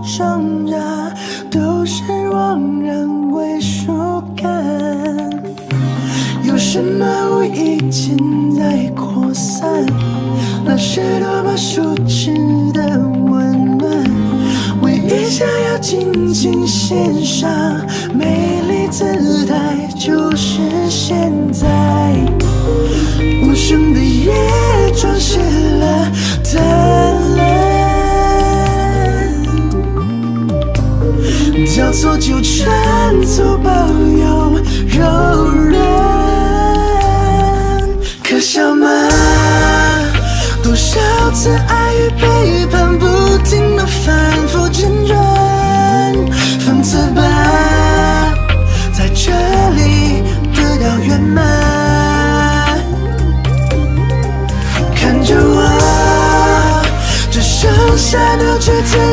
挣扎，都是枉然归属感。有什么无意间在扩散？那是多么舒适的温暖，唯一想要紧紧献上美丽姿态，就是现在。无声的夜装饰了贪婪，交错纠缠，粗暴又柔软。可笑吗？多少次爱与背叛，不停地反复辗转。放肆吧，在这里得到圆满。看着我，只剩下扭曲自